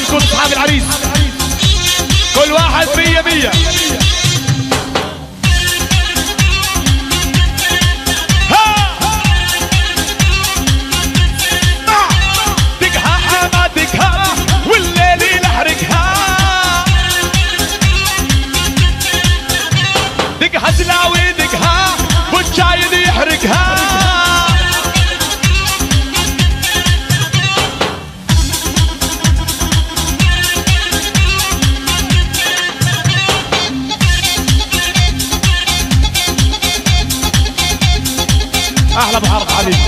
لكم اصحاب العريس كل واحد 100 100. دقها حما دقها والليل يحرقها، دقها زلاوي دقها والجايد يحرقها. احلى بحرق حبيبي.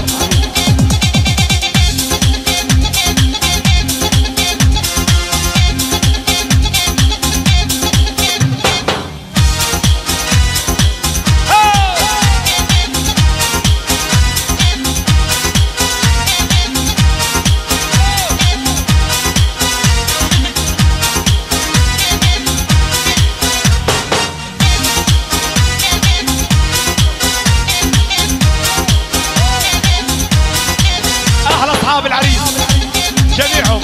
اصحاب العريس جميعهم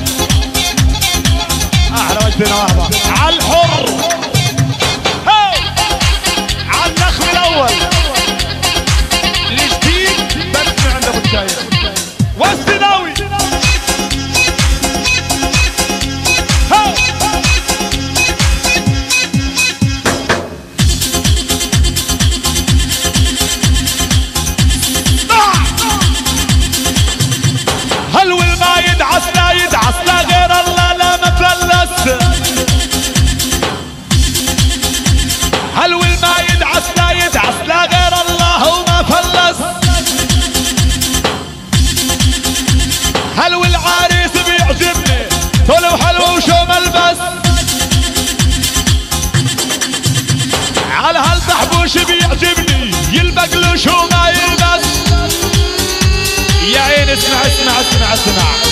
احلى وجبه واحده على الحر، على النخل الاول الجديد بس من عند ابو الشاير والسناوي. هلو ما يدعس لا يدعس لا غير الله لا مفلس، هلو ما يدعس لا يدعس لا غير الله وما فلس. هلو العريس بيعجبني طول وحلو وشو ملبس، على هالبحبوش بيعجبني يلبق له شو ما يلبس. يا عين اسمع اسمع اسمع اسمع